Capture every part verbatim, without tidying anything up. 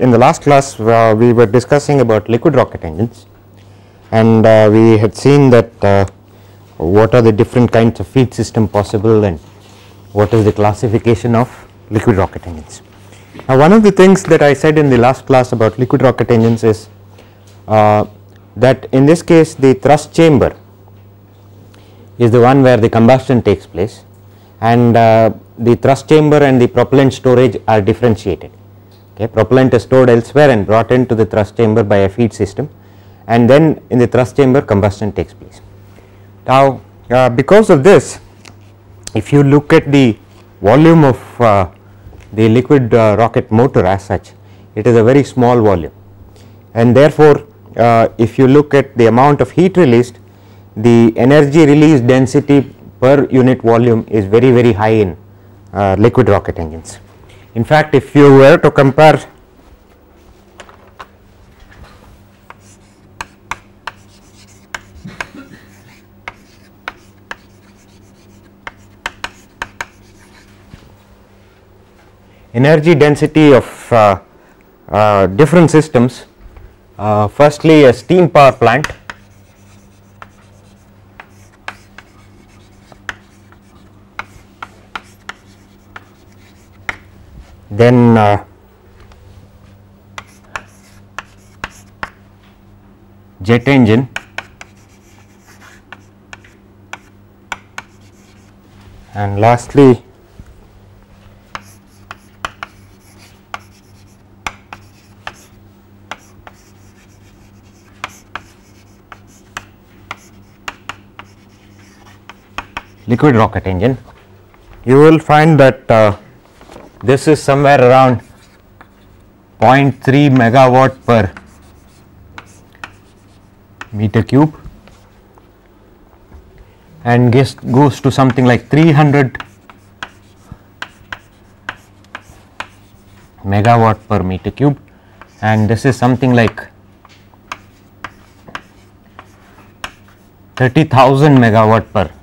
in the last class uh, we were discussing about liquid rocket engines, and uh, we had seen that uh, what are the different kinds of feed system possible and what is the classification of liquid rocket engines. Now, one of the things that I said in the last class about liquid rocket engines is uh, that in this case the thrust chamber is the one where the combustion takes place, and uh, the thrust chamber and the propellant storage are differentiated. Okay, propellant is stored elsewhere and brought into the thrust chamber by a feed system, and then in the thrust chamber combustion takes place. Now, uh, because of this, if you look at the volume of uh, the liquid uh, rocket motor as such, it is a very small volume, and therefore uh, if you look at the amount of heat released, the energy release density per unit volume is very very high in uh, liquid rocket engines. In fact, if you were to compare energy density of uh, uh, different systems, uh, firstly a steam power plant, then uh, jet engine, and lastly liquid rocket engine. You will find that uh, this is somewhere around zero point three megawatt per meter cube and gets, goes to something like three hundred megawatt per meter cube, and this is something like thirty thousand megawatt per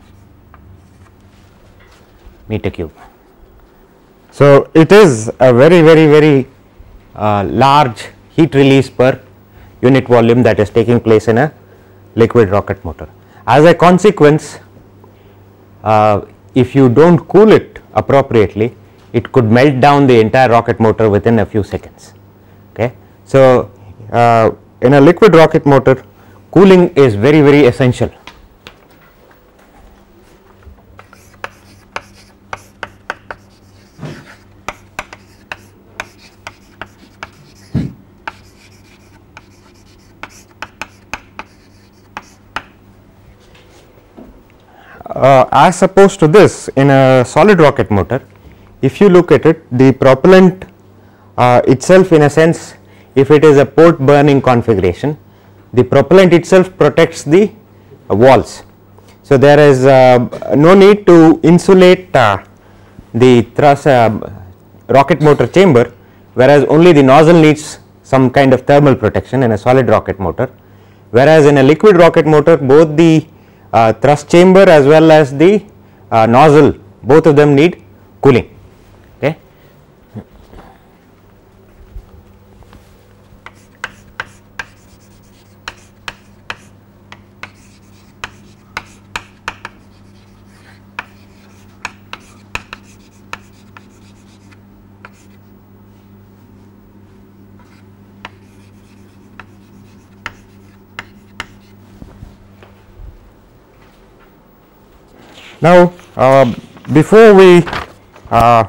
meter cube. So, it is a very very very uh, large heat release per unit volume that is taking place in a liquid rocket motor. As a consequence, uh, if you do not cool it appropriately, it could melt down the entire rocket motor within a few seconds. Okay. So, uh, in a liquid rocket motor, cooling is very very essential. Uh, as opposed to this, in a solid rocket motor, if you look at it, the propellant uh, itself, in a sense, if it is a port burning configuration, the propellant itself protects the uh, walls. So, there is uh, no need to insulate uh, the thrust uh, rocket motor chamber, whereas only the nozzle needs some kind of thermal protection in a solid rocket motor, whereas in a liquid rocket motor both the Uh, thrust chamber as well as the uh, nozzle, both of them need cooling. Okay. Now, uh, before we uh,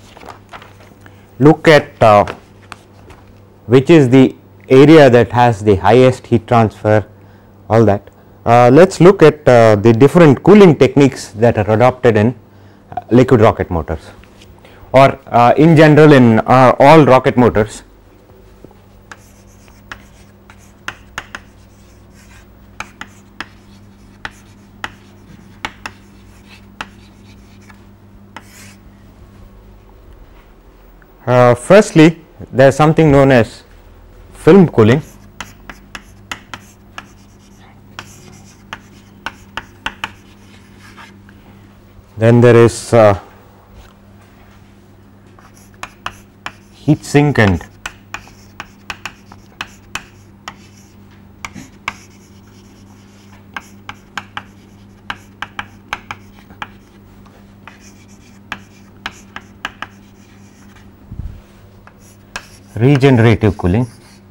look at uh, which is the area that has the highest heat transfer, all that, uh, let us look at uh, the different cooling techniques that are adopted in uh, liquid rocket motors, or uh, in general in uh, all rocket motors. Uh, firstly, there is something known as film cooling. Then there is uh, heat sink and regenerative cooling.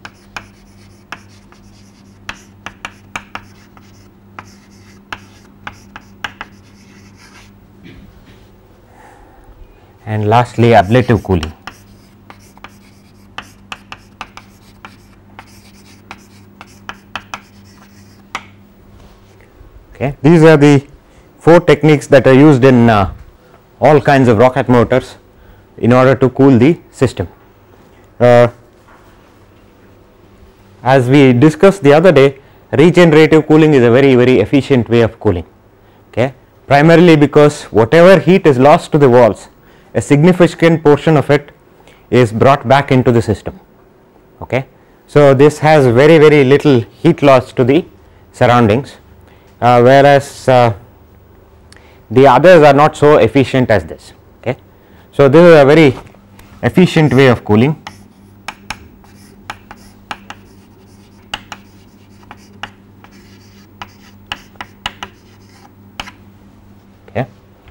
And lastly, ablative cooling. Okay. These are the four techniques that are used in uh, all kinds of rocket motors in order to cool the system. Uh, as we discussed the other day, regenerative cooling is a very very efficient way of cooling, okay, primarily because whatever heat is lost to the walls, a significant portion of it is brought back into the system. Okay. So, this has very very little heat loss to the surroundings, uh, whereas uh, the others are not so efficient as this. Okay. So, this is a very efficient way of cooling. Okay.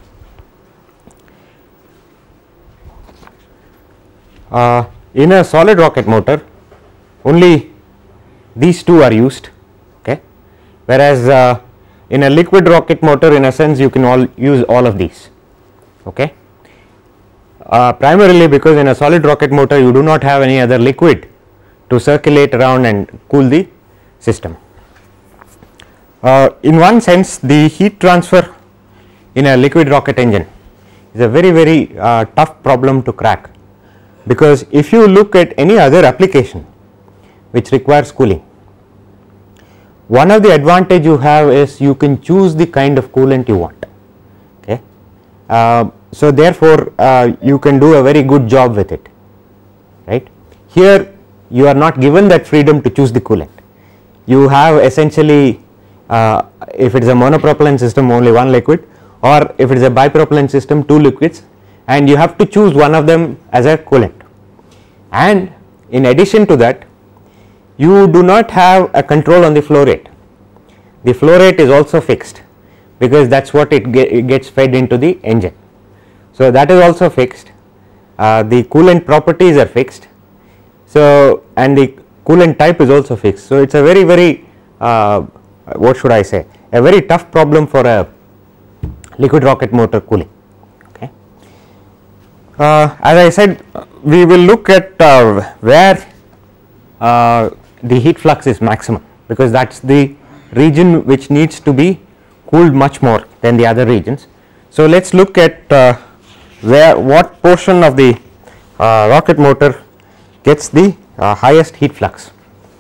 Uh, in a solid rocket motor, only these two are used, okay, whereas uh, in a liquid rocket motor, in a sense, you can all use all of these, okay, uh, primarily because in a solid rocket motor you do not have any other liquid to circulate around and cool the system. Uh, in one sense, the heat transfer in a liquid rocket engine is a very very uh, tough problem to crack, because if you look at any other application which requires cooling, one of the advantage you have is you can choose the kind of coolant you want. Okay. Uh, so, therefore, uh, you can do a very good job with it, right. Here you are not given that freedom to choose the coolant. You have essentially, uh, if it is a monopropellant system, only one liquid, or if it is a bipropellant system, two liquids, and you have to choose one of them as a coolant. And in addition to that, you do not have a control on the flow rate. The flow rate is also fixed, because that is what it, get, it gets fed into the engine. So, that is also fixed. Uh, the coolant properties are fixed. So, and the coolant type is also fixed. So, it is a very very uh, what should I say, a very tough problem for a liquid rocket motor cooling. Okay. Uh, as I said, we will look at uh, where uh, the heat flux is maximum, because that is the region which needs to be cooled much more than the other regions. So, let us look at uh, where what portion of the uh, rocket motor gets the uh, highest heat flux.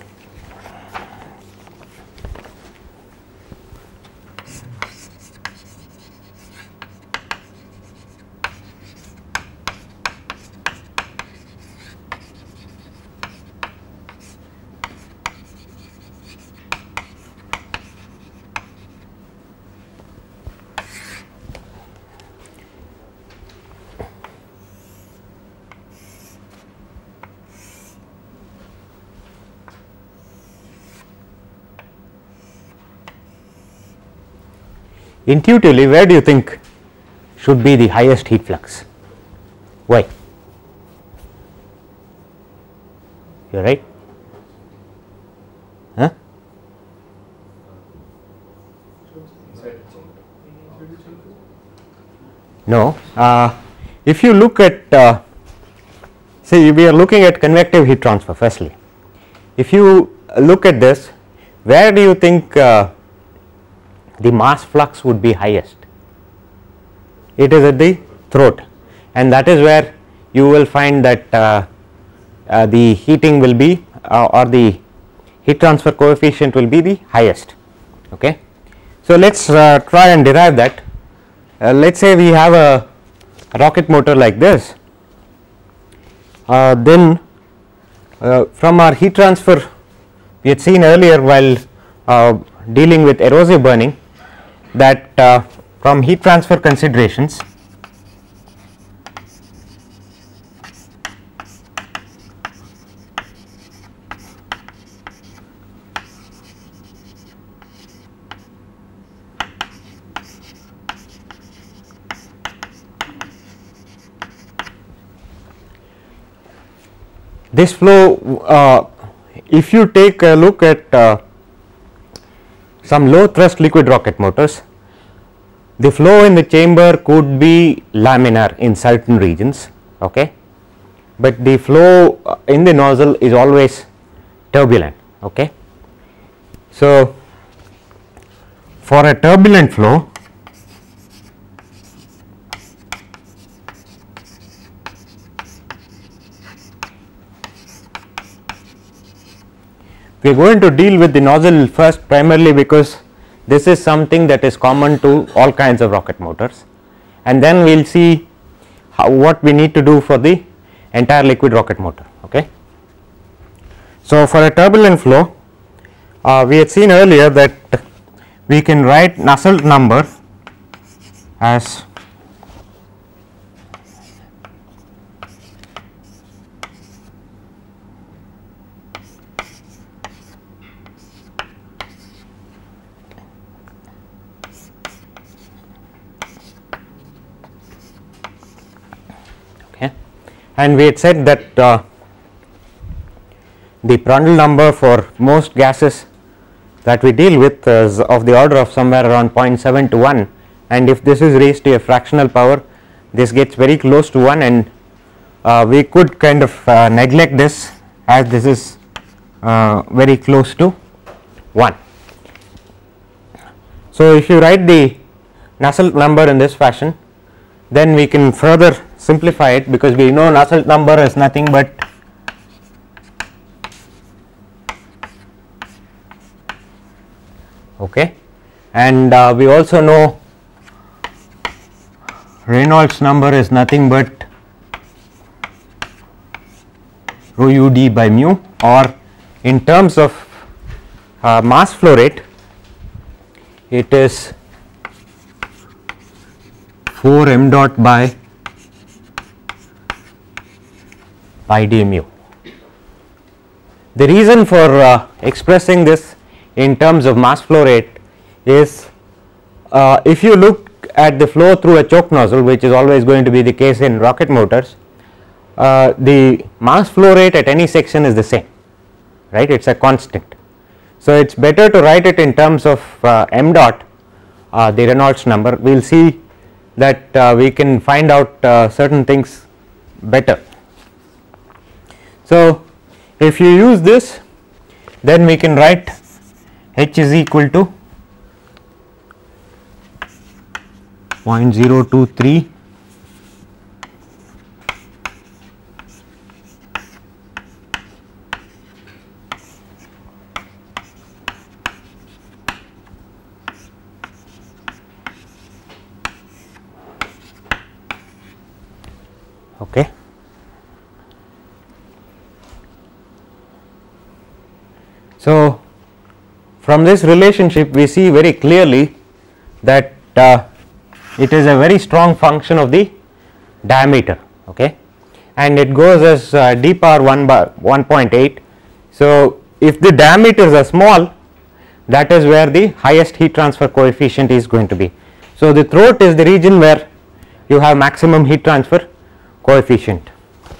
Intuitively, where do you think should be the highest heat flux? Why? You are right? Huh? No. Uh, if you look at, uh, say we are looking at convective heat transfer firstly. If you look at this, where do you think uh, the mass flux would be highest? It is at the throat, and that is where you will find that uh, uh, the heating will be uh, or the heat transfer coefficient will be the highest. Okay. So, let us uh, try and derive that. Uh, let us say we have a, a rocket motor like this, uh, then uh, from our heat transfer we had seen earlier while uh, dealing with erosive burning, that uh, from heat transfer considerations, this flow, uh, if you take a look at uh, some low thrust liquid rocket motors, the flow in the chamber could be laminar in certain regions, okay, but the flow in the nozzle is always turbulent, okay. So, for a turbulent flow, we are going to deal with the nozzle first, primarily because this is something that is common to all kinds of rocket motors, and then we will see how, what we need to do for the entire liquid rocket motor, okay. So, for a turbulent flow, uh, we had seen earlier that we can write Nusselt number as and we had said that uh, the Prandtl number for most gases that we deal with is of the order of somewhere around zero point seven to one, and if this is raised to a fractional power, this gets very close to one, and uh, we could kind of uh, neglect this as this is uh, very close to one. So, if you write the Nusselt number in this fashion, then we can further simplify it, because we know Nusselt number is nothing but okay, and uh, we also know Reynolds number is nothing but rho u d by mu, or in terms of uh, mass flow rate, it is four m dot by pi d mu. The reason for uh, expressing this in terms of mass flow rate is uh, if you look at the flow through a choke nozzle, which is always going to be the case in rocket motors, uh, the mass flow rate at any section is the same, right, it is a constant. So, it is better to write it in terms of uh, m dot, uh, the Reynolds number. We will see that uh, we can find out uh, certain things better. So, if you use this, then we can write H is equal to zero point zero two three okay. So, from this relationship we see very clearly that uh, it is a very strong function of the diameter, okay, and it goes as uh, d power one by one point eight. So, if the diameters are small, that is where the highest heat transfer coefficient is going to be. So, the throat is the region where you have maximum heat transfer coefficient.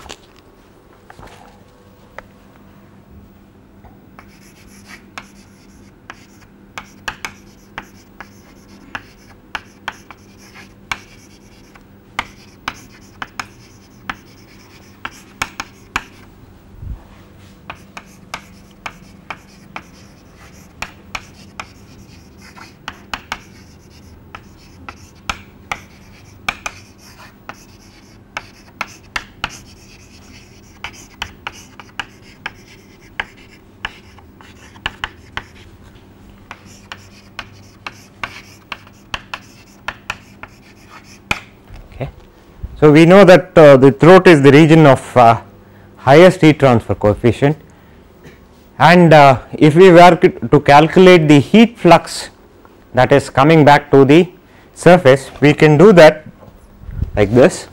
So, we know that uh, the throat is the region of uh, highest heat transfer coefficient, and uh, if we were to calculate the heat flux that is coming back to the surface, we can do that like this.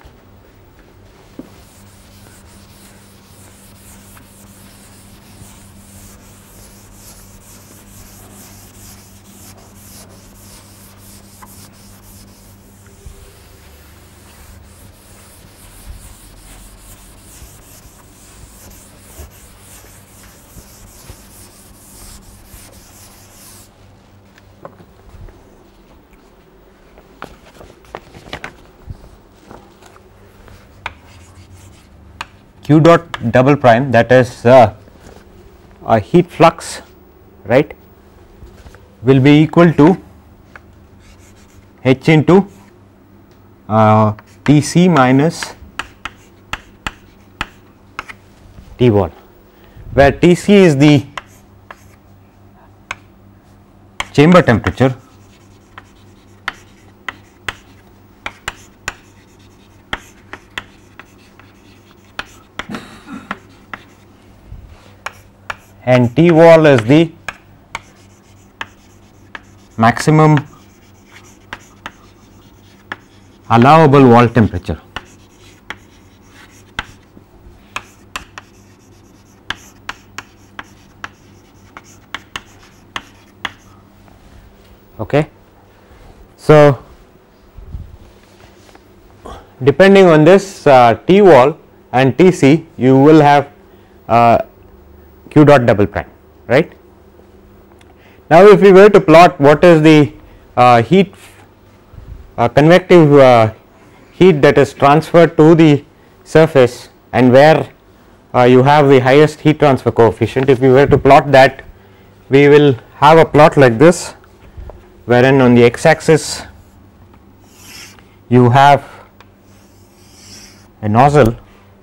q dot double prime, that is uh, a heat flux, right, will be equal to H into uh, T C minus T wall, where T C is the chamber temperature and T wall is the maximum allowable wall temperature. Okay. So, depending on this uh, T wall and T C, you will have uh, q dot double prime, right. Now, if we were to plot what is the uh, heat uh, convective uh, heat that is transferred to the surface and where uh, you have the highest heat transfer coefficient, if we were to plot that, we will have a plot like this, wherein on the x axis you have a nozzle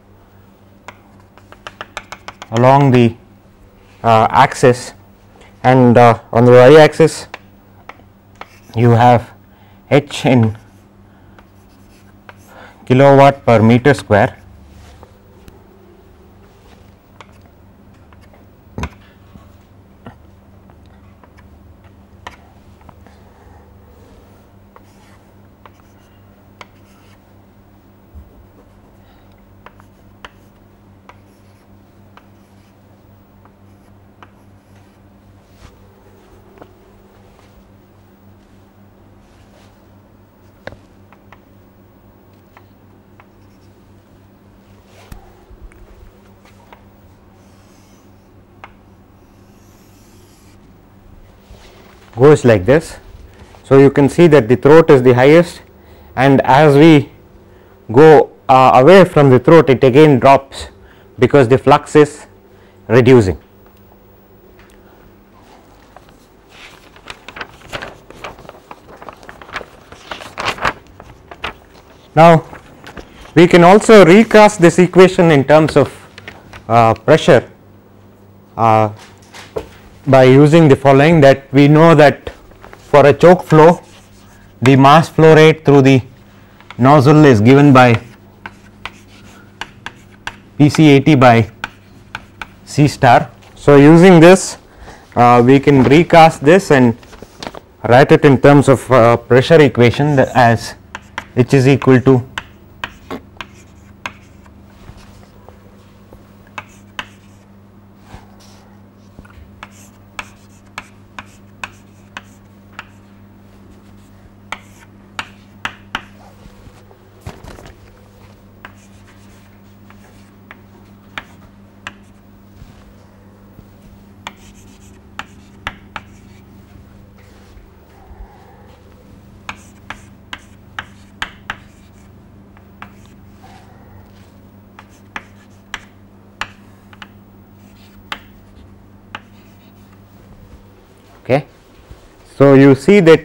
along the uh, axis, and uh, on the y axis you have H in kilowatt per meter square, goes like this. So, you can see that the throat is the highest, and as we go uh, away from the throat, it again drops because the flux is reducing. Now, we can also recast this equation in terms of uh, pressure uh, by using the following, that we know that for a choke flow the mass flow rate through the nozzle is given by P C A T by C star. So, using this uh, we can recast this and write it in terms of uh, pressure equation as H is equal to okay. So, you see that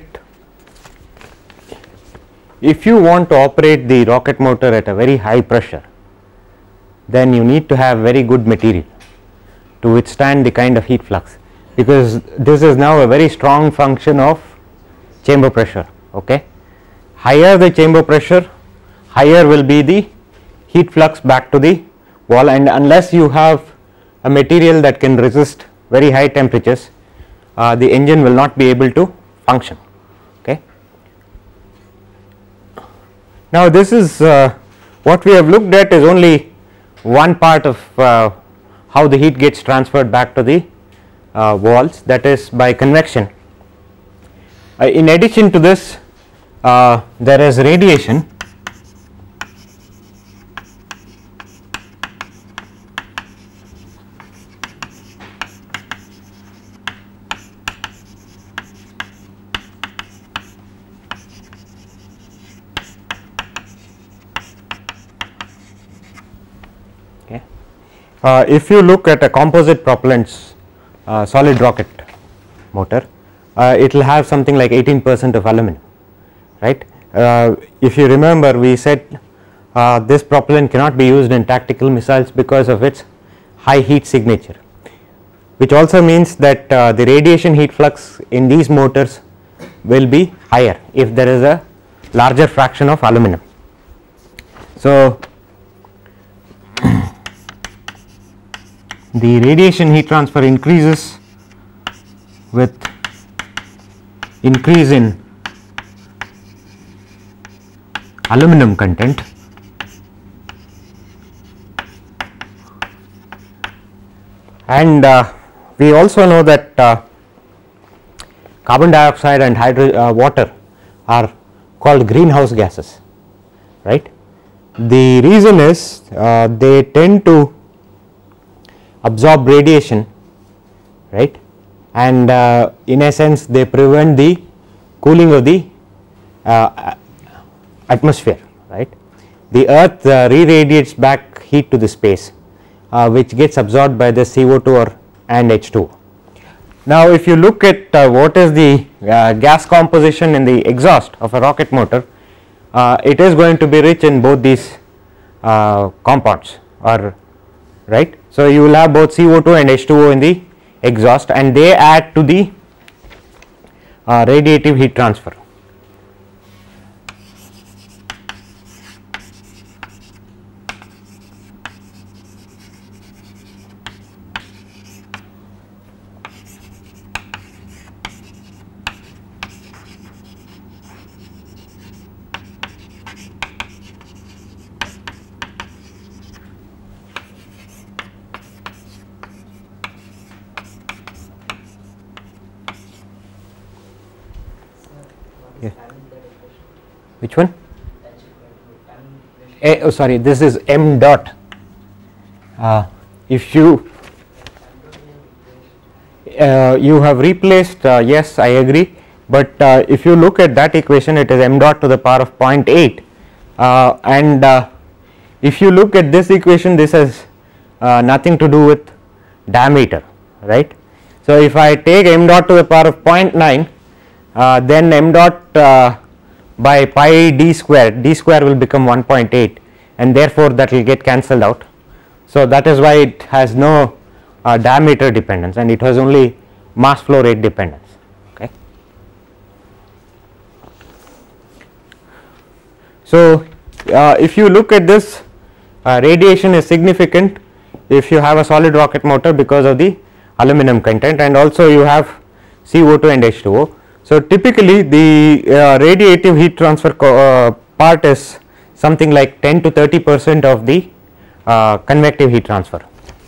if you want to operate the rocket motor at a very high pressure, then you need to have very good material to withstand the kind of heat flux, because this is now a very strong function of chamber pressure. Okay. Higher the chamber pressure, higher will be the heat flux back to the wall, and unless you have a material that can resist very high temperatures, uh, the engine will not be able to function. Okay. Now, this is uh, what we have looked at is only one part of uh, how the heat gets transferred back to the uh, walls, that is by convection. Uh, in addition to this, uh, there is radiation. Okay. uh, if you look at a composite propellants uh, solid rocket motor, uh, it will have something like eighteen percent of aluminum, right. Uh, if you remember, we said uh, this propellant cannot be used in tactical missiles because of its high heat signature, which also means that uh, the radiation heat flux in these motors will be higher if there is a larger fraction of aluminum. So, the radiation heat transfer increases with increase in aluminum content, and uh, we also know that uh, carbon dioxide and hydro uh, water are called greenhouse gases, right. The reason is uh, they tend to absorb radiation, right, and uh, in a sense they prevent the cooling of the uh, atmosphere, right. The earth uh, re-radiates back heat to the space, uh, which gets absorbed by the C O two or and H two O. Now, if you look at uh, what is the uh, gas composition in the exhaust of a rocket motor, uh, it is going to be rich in both these uh, compounds, or right. So, you will have both C O two and H two O in the exhaust, and they add to the uh, radiative heat transfer. Which one? A, oh sorry, this is m dot. Uh, if you uh, you have replaced, uh, yes, I agree, but uh, if you look at that equation, it is m dot to the power of zero point eight, uh, and uh, if you look at this equation, this has uh, nothing to do with diameter, right. So, if I take m dot to the power of zero point nine, uh, then m dot uh, by pi d square, d square will become one point eight, and therefore that will get cancelled out. So, that is why it has no uh, diameter dependence, and it has only mass flow rate dependence. Okay. So, uh, if you look at this, uh, radiation is significant if you have a solid rocket motor because of the aluminum content, and also you have C O two and H two O. So, typically the uh, radiative heat transfer uh, part is something like ten to thirty percent of the uh, convective heat transfer.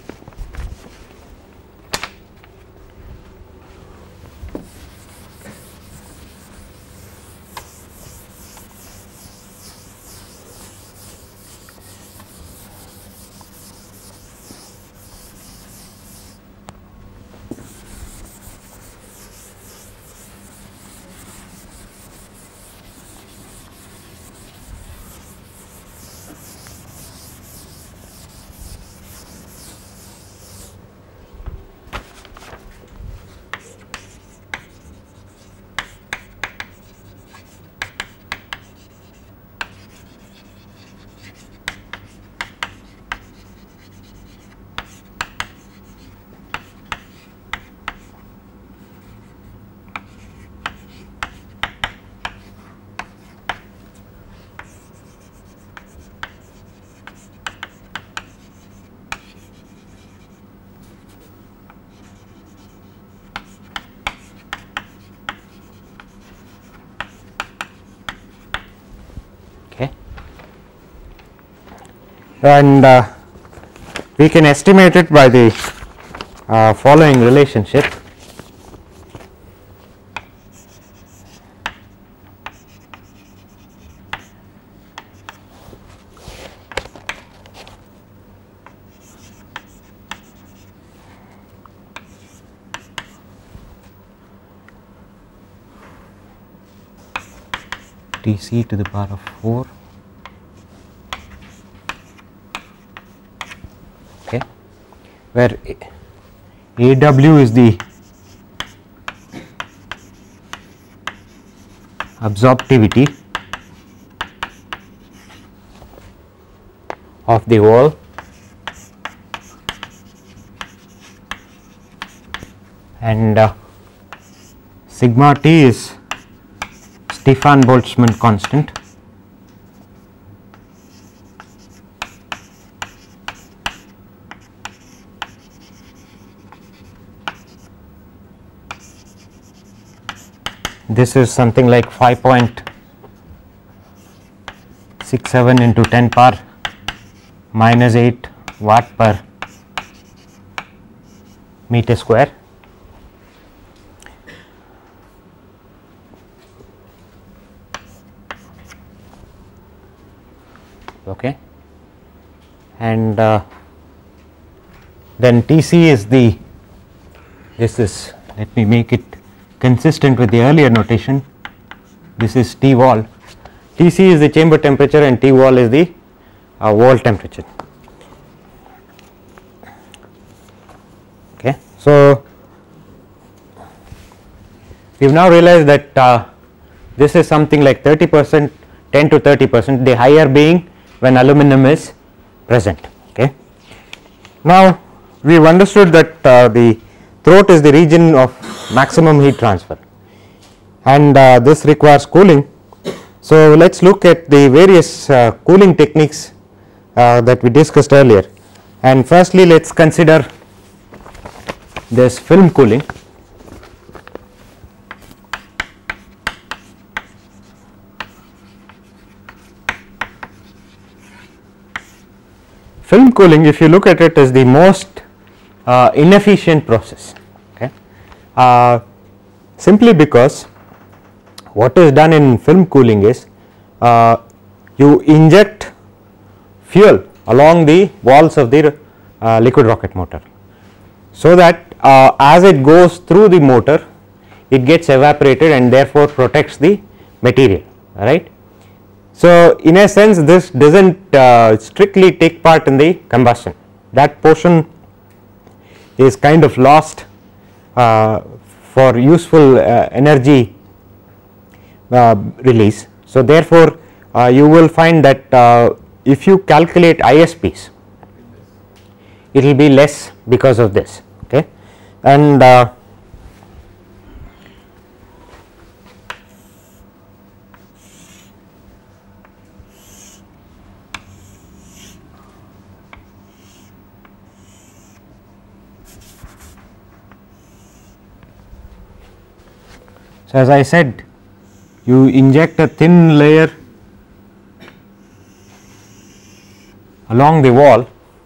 And uh, we can estimate it by the uh, following relationship. T c to the power of four. Okay. where A W is the absorptivity of the wall and uh, sigma T is Stefan Boltzmann constant. This is something like five point six seven into ten power minus eight watt per meter square. Okay, and uh, then T C is the, this is, let me make it consistent with the earlier notation, this is T wall. T C is the chamber temperature and T wall is the uh, wall temperature. Okay, so we have now realized that uh, this is something like thirty percent, ten to thirty percent, the higher being when aluminum is present. Okay, now we have understood that uh, the throat is the region of maximum heat transfer, and uh, this requires cooling. So let us look at the various uh, cooling techniques uh, that we discussed earlier, and firstly let us consider this film cooling. Film cooling, if you look at it, is the most uh, inefficient process. Okay, uh, simply because what is done in film cooling is uh, you inject fuel along the walls of the uh, liquid rocket motor, so that uh, as it goes through the motor it gets evaporated and therefore protects the material, right. So in a sense this does not uh, strictly take part in the combustion, that portion is kind of lost uh, for useful uh, energy uh, release. So therefore uh, you will find that uh, if you calculate I S Ps it will be less because of this. Okay, and uh, so as I said, you inject a thin layer along the wall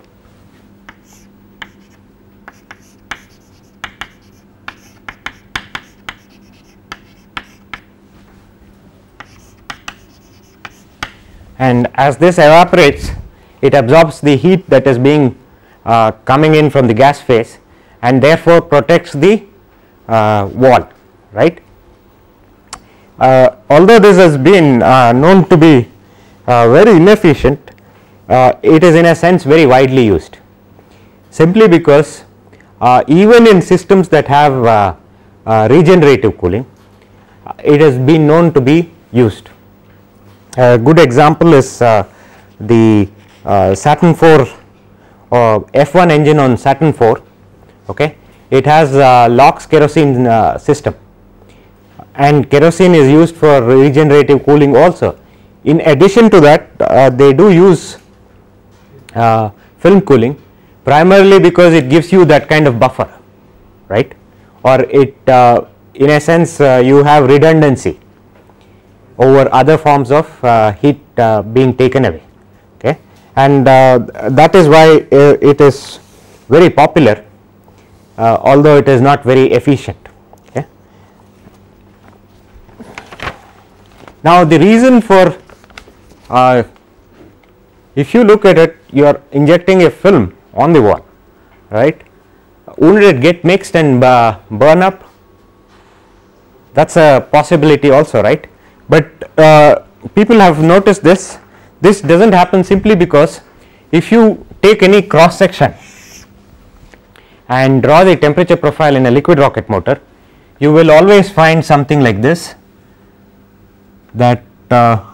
and as this evaporates it absorbs the heat that is being uh, coming in from the gas phase and therefore protects the uh, wall, right. Uh, although this has been uh, known to be uh, very inefficient, uh, it is in a sense very widely used, simply because uh, even in systems that have uh, uh, regenerative cooling uh, it has been known to be used. A good example is uh, the uh, Saturn four uh, F one engine on Saturn four. Okay, it has uh, LOX kerosene uh, system, and kerosene is used for regenerative cooling also. In addition to that uh, they do use uh, film cooling primarily because it gives you that kind of buffer, right, or it uh, in a sense uh, you have redundancy over other forms of uh, heat uh, being taken away. Okay, and uh, that is why uh, it is very popular uh, although it is not very efficient. Okay. Now the reason for uh, if you look at it, you are injecting a film on the wall, right, wouldn't it get mixed and uh, burn up? That is a possibility also, right. But uh, people have noticed this, this does not happen simply because if you take any cross section and draw the temperature profile in a liquid rocket motor, you will always find something like this, that uh,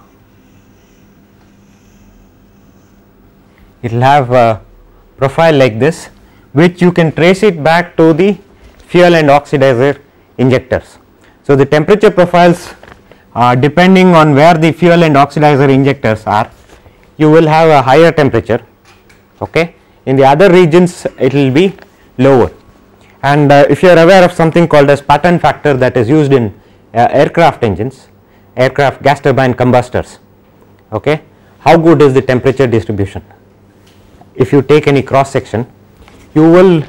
it will have a profile like this, which you can trace it back to the fuel and oxidizer injectors. So, the temperature profiles uh, depending on where the fuel and oxidizer injectors are, you will have a higher temperature, okay. In the other regions it will be lower. And uh, if you are aware of something called as pattern factor that is used in uh, aircraft engines, aircraft gas turbine combustors, okay, how good is the temperature distribution? If you take any cross section, you will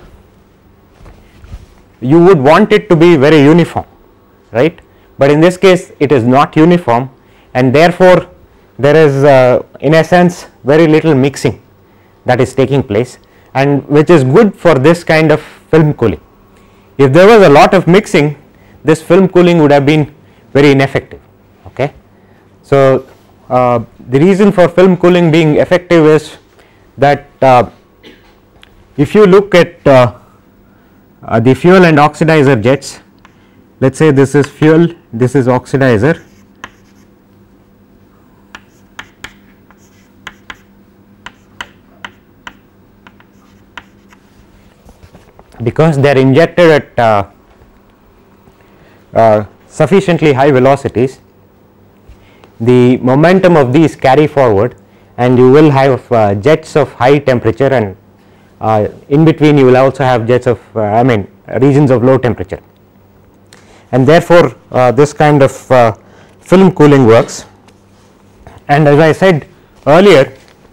you would want it to be very uniform, right, but in this case it is not uniform, and therefore there is uh, in a sense very little mixing that is taking place, and which is good for this kind of film cooling. If there was a lot of mixing, this film cooling would have been very ineffective, okay. So uh, the reason for film cooling being effective is that uh, if you look at uh, uh, the fuel and oxidizer jets, let us say this is fuel, this is oxidizer, because they are injected at uh, uh, sufficiently high velocities, the momentum of these carry forward, and you will have uh, jets of high temperature, and uh, in between you will also have jets of uh, I mean regions of low temperature, and therefore uh, this kind of uh, film cooling works. And as I said earlier,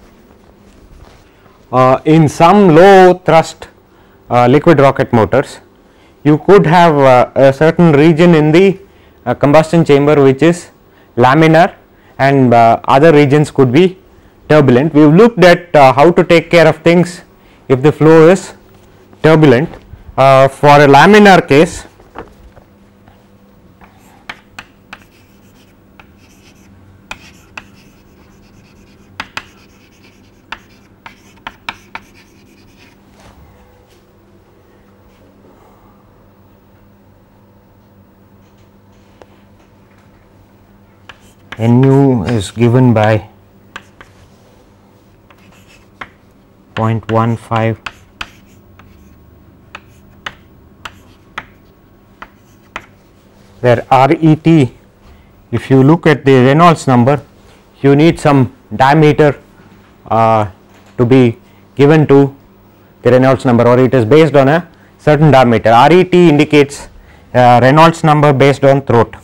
uh, in some low thrust uh, liquid rocket motors, you could have uh, a certain region in the uh, combustion chamber which is laminar, and uh, other regions could be turbulent. We have looked at uh, how to take care of things if the flow is turbulent. Uh, for a laminar case, nu is given by zero point one five where R E T, if you look at the Reynolds number, you need some diameter uh, to be given to the Reynolds number, or it is based on a certain diameter. R E T indicates uh, Reynolds number based on throat.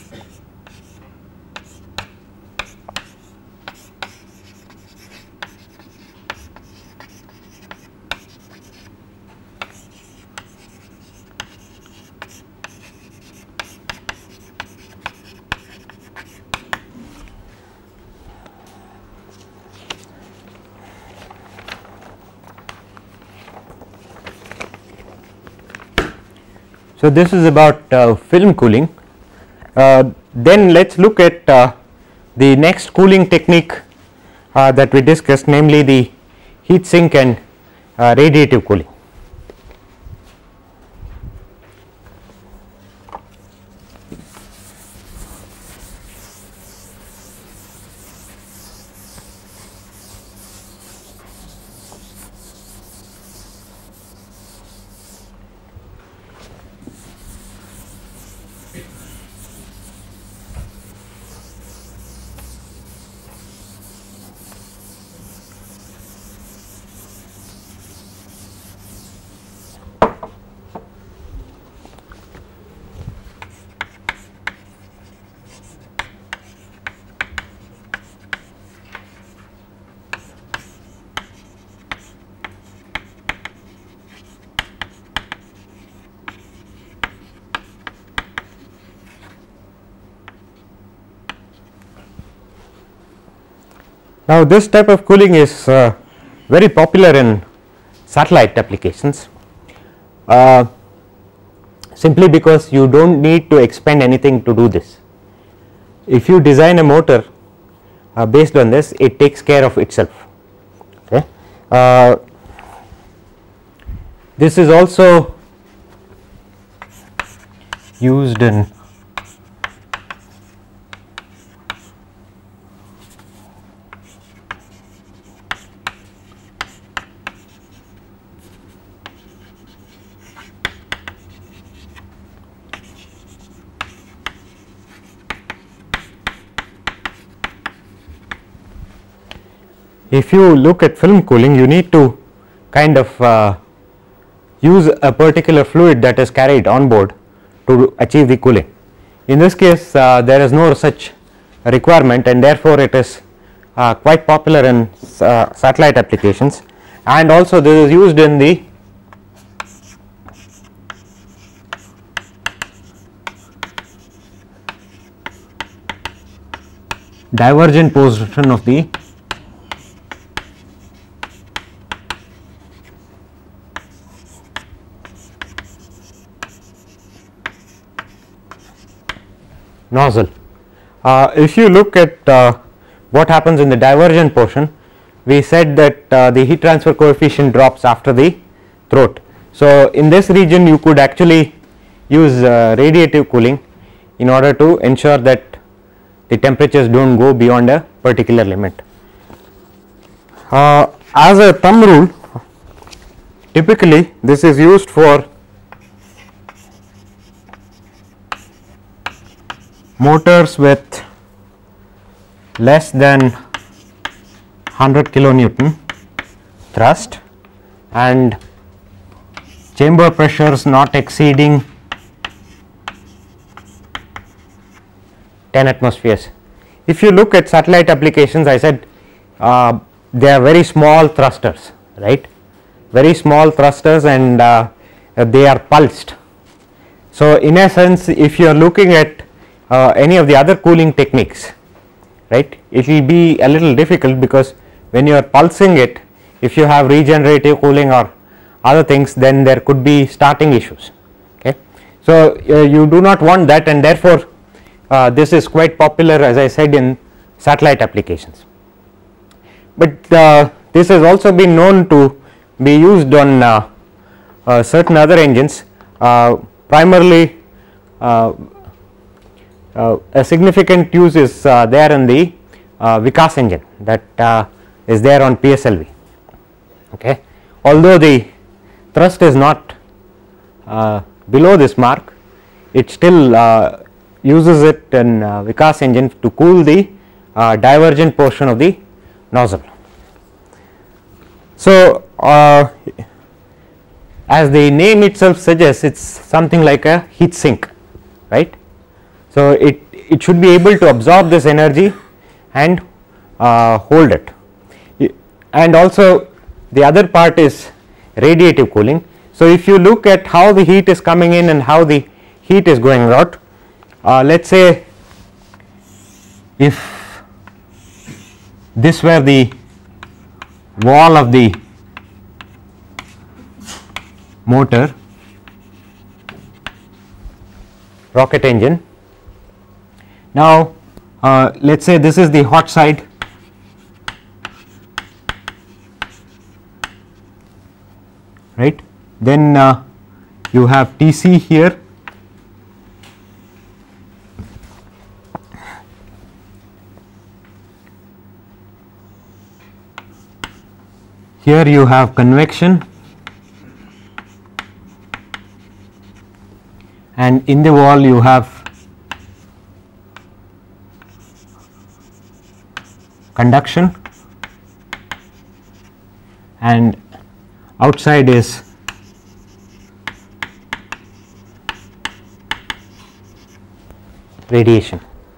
So this is about uh, film cooling. Uh, then let us look at uh, the next cooling technique uh, that we discussed, namely the heat sink and uh, radiative cooling. Now this type of cooling is uh, very popular in satellite applications, uh, simply because you do not need to expend anything to do this. If you design a motor uh, based on this, it takes care of itself. Okay. Uh, This is also used in if you look at film cooling, you need to kind of uh, use a particular fluid that is carried on board to achieve the cooling. In this case, uh, there is no such requirement, and therefore it is uh, quite popular in uh, satellite applications, and also this is used in the divergent portion of the nozzle. Uh, if you look at uh, what happens in the divergent portion, we said that uh, the heat transfer coefficient drops after the throat. So, in this region you could actually use uh, radiative cooling in order to ensure that the temperatures do not go beyond a particular limit. Uh, as a thumb rule, typically this is used for motors with less than one hundred kilonewton thrust and chamber pressures not exceeding ten atmospheres. If you look at satellite applications, I said uh, they are very small thrusters, right, very small thrusters, and uh, they are pulsed. So, in a sense, if you are looking at Uh, any of the other cooling techniques, right, it will be a little difficult, because when you are pulsing it, if you have regenerative cooling or other things, then there could be starting issues. Okay. So, uh, you do not want that, and therefore uh, this is quite popular, as I said, in satellite applications. But uh, this has also been known to be used on uh, uh, certain other engines, uh, primarily uh, Uh, a significant use is uh, there in the uh, Vikas engine that uh, is there on P S L V. Okay. Although the thrust is not uh, below this mark, it still uh, uses it in uh, Vikas engine to cool the uh, divergent portion of the nozzle. So, uh, as the name itself suggests, it is something like a heat sink, right. So, it, it should be able to absorb this energy and uh, hold it. And also the other part is radiative cooling. So, if you look at how the heat is coming in and how the heat is going out, uh, let us say if this were the wall of the motor rocket engine. Now, uh, let us say this is the hot side, right, then uh, you have T C here, here you have convection, and in the wall you have conduction, and outside is radiation.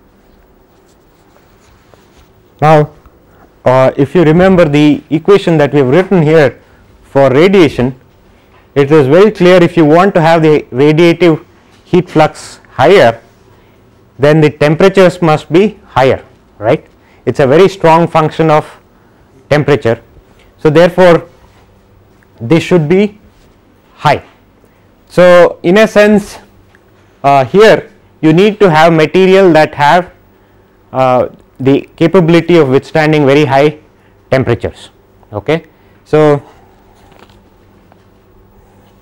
Now, uh, if you remember the equation that we have written here for radiation, it is very clear, if you want to have the radiative heat flux higher, then the temperatures must be higher, right. It is a very strong function of temperature. So, therefore, this should be high. So, in a sense, uh, here you need to have material that have uh, the capability of withstanding very high temperatures. Okay. So,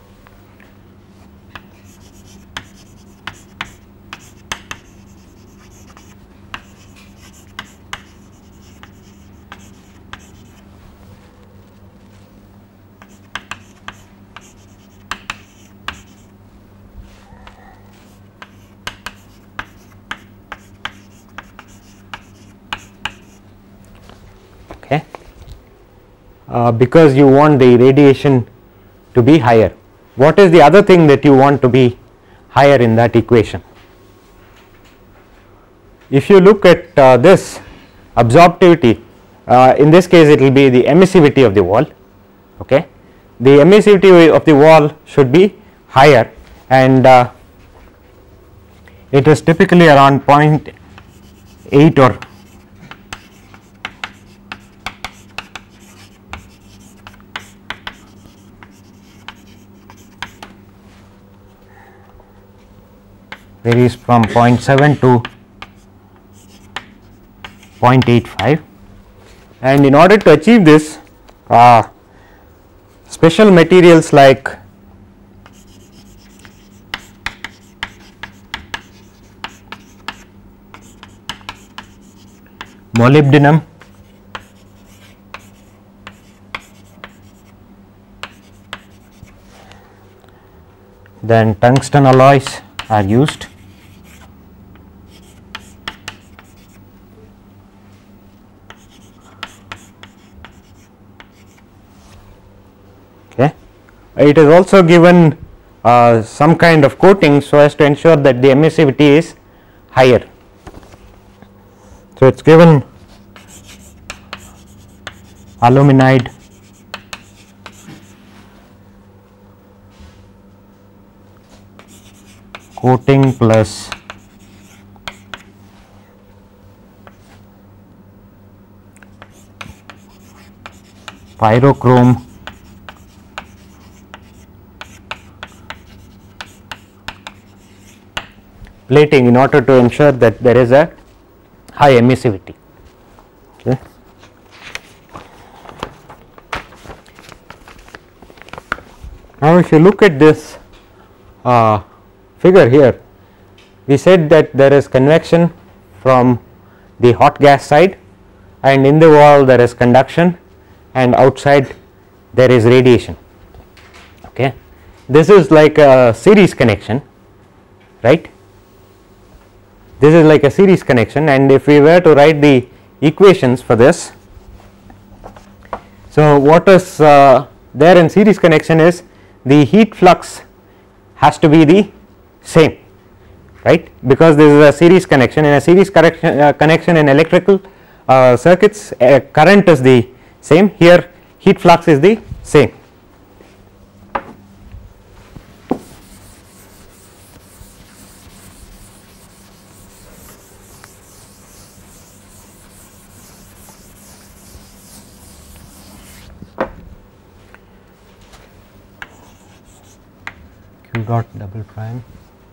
uh, because you want the radiation to be higher. What is the other thing that you want to be higher in that equation? If you look at uh, this absorptivity, uh, in this case it will be the emissivity of the wall. Okay, the emissivity of the wall should be higher, and uh, it is typically around zero point eight or varies from zero point seven to zero point eight five, and in order to achieve this, uh, special materials like molybdenum, then tungsten alloys are used. Okay. It is also given uh, some kind of coating so as to ensure that the emissivity is higher. So it is given aluminide, coating plus pyrochrome plating in order to ensure that there is a high emissivity. Okay. Now if you look at this uh, figure here, we said that there is convection from the hot gas side, and in the wall there is conduction, and outside there is radiation. Okay. This is like a series connection, right? This is like a series connection, and if we were to write the equations for this, so what is uh, there in series connection is the heat flux has to be the same, right, because this is a series connection. In a series connection, uh, connection in electrical uh, circuits, uh, current is the same. Here heat flux is the same. Q dot double prime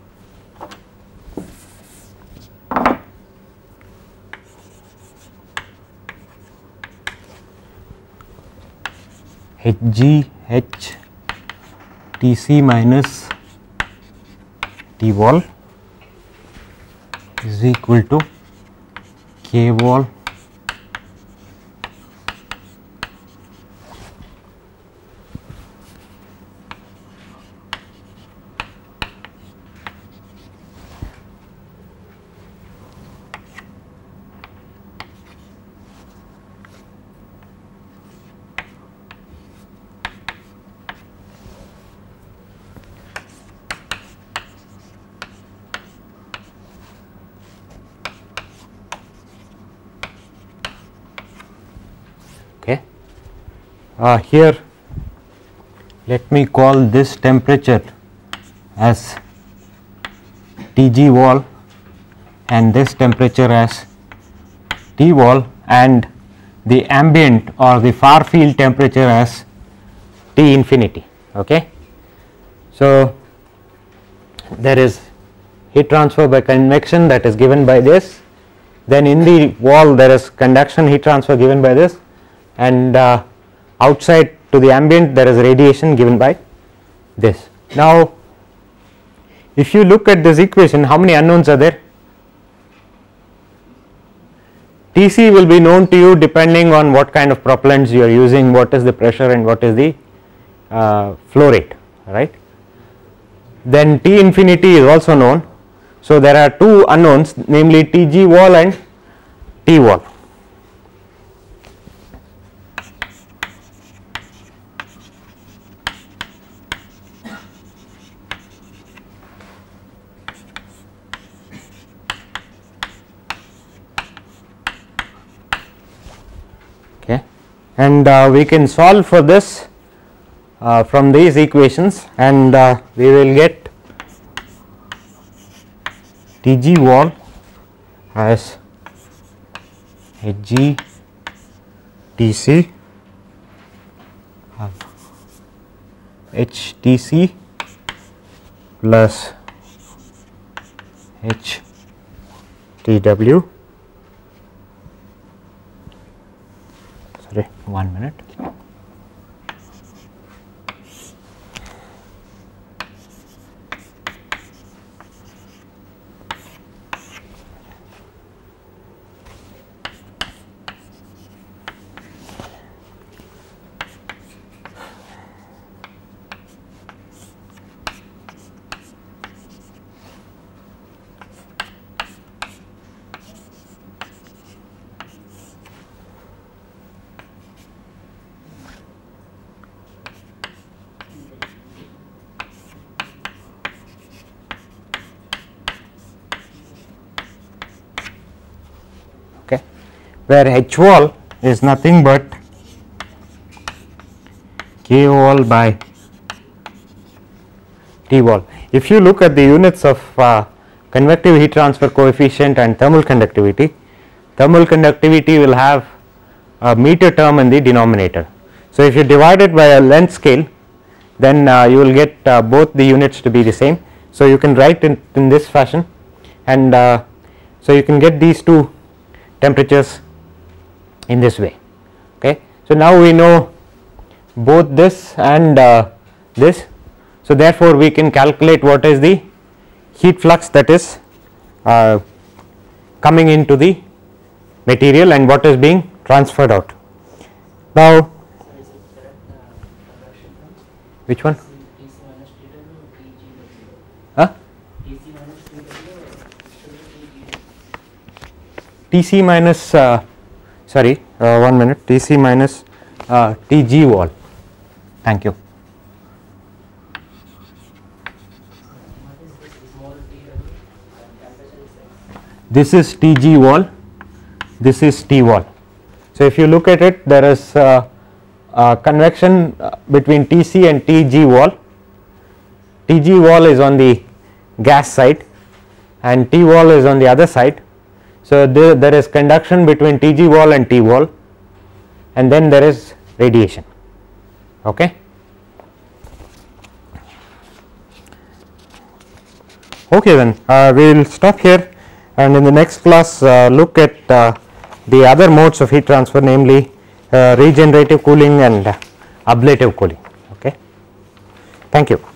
Hg H Tc minus T wall is equal to K wall Uh, here let me call this temperature as T G wall and this temperature as T wall, and the ambient or the far field temperature as T infinity. Okay. So there is heat transfer by convection that is given by this, then in the wall there is conduction heat transfer given by this, and uh, outside to the ambient there is radiation given by this. Now if you look at this equation, how many unknowns are there? T C will be known to you depending on what kind of propellants you are using, what is the pressure and what is the uh, flow rate, right. Then T infinity is also known. So there are two unknowns, namely T G wall and T wall. and uh, we can solve for this uh, from these equations, and uh, we will get Tg wall as Hg Tc H Tc plus H Tw. Sorry, one minute. Where H wall is nothing but K wall by T wall. If you look at the units of uh, convective heat transfer coefficient and thermal conductivity, thermal conductivity will have a meter term in the denominator. So, if you divide it by a length scale, then uh, you will get uh, both the units to be the same. So, you can write in, in this fashion, and uh, so you can get these two temperatures in this way. Okay. So, now we know both this and uh, this. So, therefore, we can calculate what is the heat flux that is uh, coming into the material and what is being transferred out. Now, which one? Huh? T C minus uh, sorry uh, one minute, T C minus uh, T G wall. Thank you. This is T G wall, this is T wall. So, if you look at it, there is uh, uh, convection between T C and T G wall. T G wall is on the gas side and T wall is on the other side. So, there, there is conduction between T G wall and T wall, and then there is radiation. Okay. Okay, then uh, we will stop here, and in the next class uh, look at uh, the other modes of heat transfer, namely uh, regenerative cooling and uh, ablative cooling. Okay. Thank you.